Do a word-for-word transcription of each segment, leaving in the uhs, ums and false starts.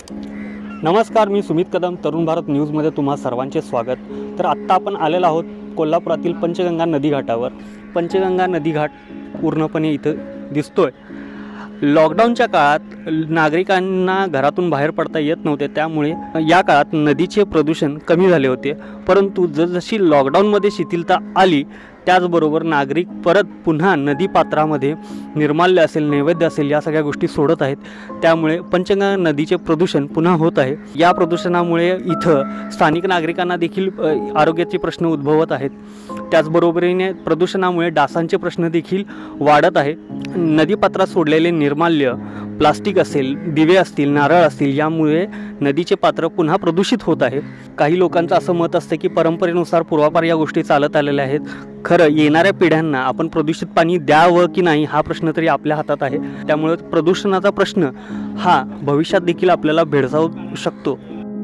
नमस्कार, मी सुमित कदम, तरुण भारत न्यूजमध्ये तुम्हा सर्वांचे स्वागत। तर आत्ता आपण आलेलो आहोत कोल्हापुरातील पंचगंगा नदी घाटावर। पंचगंगा नदी घाट पूर्णपणे इथं दिसतोय। लॉकडाऊनच्या काळात नागरिकांना घरातून बाहेर पडता येत नव्हते, त्यामुळे या काळात नदीचे प्रदूषण कमी झाले होते। परंतु जसजशी लॉकडाऊनमध्ये शिथिलता आली त्याचबरोबर नागरिक परत पुन्हा नदीपात्रामध्ये निर्माल्य असेल, नैवेद्य असेल या सगळ्या गोष्टी सोडत आहेत। त्यामुळे पंचगंगा नदीचे प्रदूषण पुन्हा होत आहे। या प्रदूषणामुळे इथं स्थानिक नागरिकांना देखील आरोग्याचे प्रश्न उद्भवत आहेत। त्याचबरोबरीने प्रदूषणामुळे डासांचे प्रश्न देखील वाढत आहे। नदीपात्रात सोडलेले निर्माल्य, प्लास्टिक असेल, दिवे असतील, नारळ असतील यामुळे नदीचे पात्र पुन्हा प्रदूषित होत आहे। काही लोकांचं असं मत असतं की परंपरेनुसार पूर्वापार या गोष्टी चालत आलेल्या आहेत। खरं येणाऱ्या पिढ्यांना आपण प्रदूषित पाणी द्यावं की नाही हा प्रश्न तरी आपल्या हातात आहे। त्यामुळे प्रदूषणाचा प्रश्न हा भविष्यात देखील आपल्याला भेडसावू शकतो।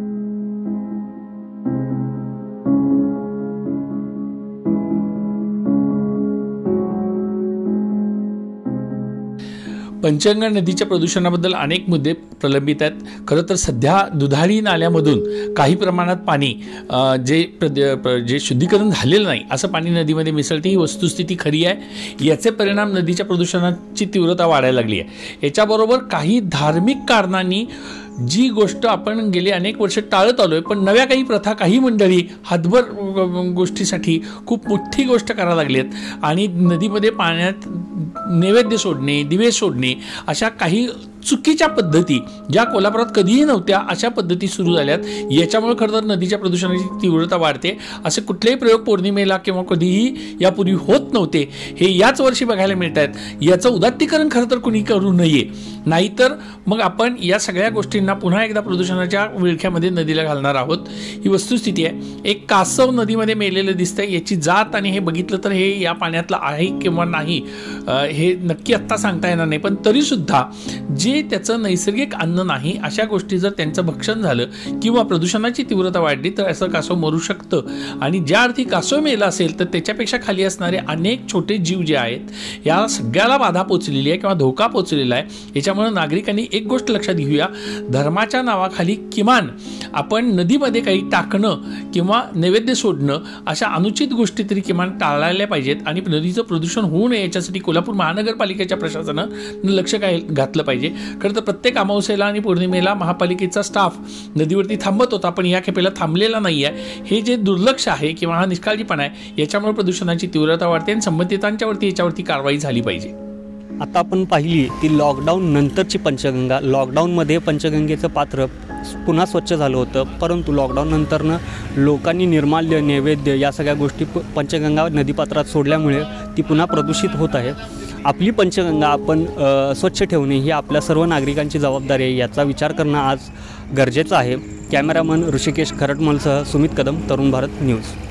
पंचगंगा नदीच्या प्रदूषणाबद्दल अनेक मुद्दे प्रलंबित आहेत। खरं तर सध्या दुधाळी नाल्यामधून काही प्रमाणात पाणी जे जे शुद्धीकरण झालेलं नाही असं पाणी नदीमध्ये मिसळते, ही वस्तुस्थिती खरी आहे। याचे परिणाम नदीच्या प्रदूषणाची तीव्रता वाढायला लागली आहे। याच्याबरोबर काही धार्मिक कारणांनी जी गोष्ट आपण गेली अनेक वर्ष टाळत आलो आहे, पण नव्या काही प्रथा काही मंडळी हातभर गोष्टीसाठी खूप मोठी गोष्ट करायला लागली आहेत आणि नदीमध्ये पाण्यात नैवेद्य सोडणे, दिवे सोडणे अशा काही चुकीच्या पद्धती ज्या कोल्हापुरात कधीही नव्हत्या अशा पद्धती सुरू झाल्यात। याच्यामुळे खरं तर नदीच्या प्रदूषणाची तीव्रता वाढते। असे कुठलेही प्रयोग पौर्णिमेला किंवा कधीही यापूर्वी होत नव्हते, हे याच वर्षी बघायला मिळत आहेत। याचं उदात्तीकरण खरं तर कुणी करू नये, नाहीतर मग आपण या सगळ्या गोष्टींना पुन्हा एकदा प्रदूषणाच्या विळख्यामध्ये नदीला घालणार आहोत। ही वस्तुस्थिती आहे। एक कासव नदीमध्ये मेलेलं दिसतंय, याची जात आणि हे बघितलं तर हे या पाण्यातलं आहे किंवा नाही हे नक्की आत्ता सांगता येणार नाही, पण तरीसुद्धा जे त्याचं नैसर्गिक अन्न नाही अशा गोष्टी जर त्यांचं भक्षण झालं किंवा प्रदूषणाची तीव्रता वाढली तर असं कासव मरू शकतं। आणि ज्या अर्थी कासव मेला असेल तर त्याच्यापेक्षा खाली असणारे अनेक छोटे जीव जे आहेत या सगळ्याला बाधा पोचलेली आहे किंवा धोका पोचलेला आहे। याच्यामुळे नागरिकांनी एक गोष्ट लक्षात घेऊया, धर्माच्या नावाखाली किमान आपण नदीमध्ये काही टाकणं किंवा नैवेद्य सोडणं अशा अनुचित गोष्टी तरी किमान टाळायला पाहिजेत आणि नदीचं प्रदूषण होऊ नये याच्यासाठी कोल्हापूर महानगरपालिकेच्या प्रशासनानं लक्ष काय घातलं पाहिजे। खरं तर प्रत्येक अमावस्येला आणि पौर्णिमेला महापालिकेचा स्टाफ नदीवरती थांबत होता, पण या खेपेला थांबलेला नाही आहे। हे जे दुर्लक्ष आहे किंवा हा निष्काळजीपणा आहे याच्यामुळे प्रदूषणाची तीव्रता वाढते आणि संबंधितांच्यावरती याच्यावरती कारवाई झाली पाहिजे। आता आपण पाहिली ती लॉकडाऊन नंतरची पंचगंगा। लॉकडाऊनमध्ये पंचगंगेचं पात्र पुन्हा स्वच्छ झालं होतं, परंतु लॉकडाऊन नंतरनं लोकांनी निर्माल्य, नैवेद्य या सगळ्या गोष्टी पंचगंगा नदीपात्रात सोडल्यामुळे ती पुन्हा प्रदूषित होत आहे। आपली पंचगंगा आपण स्वच्छ ठेवणे ही आपल्या सर्व नागरिकांची जबाबदारी आहे, याचा विचार करणं आज गरजेचं आहे। कॅमेरामन ऋषिकेश खरटमलसह सुमित कदम, तरुण भारत न्यूज।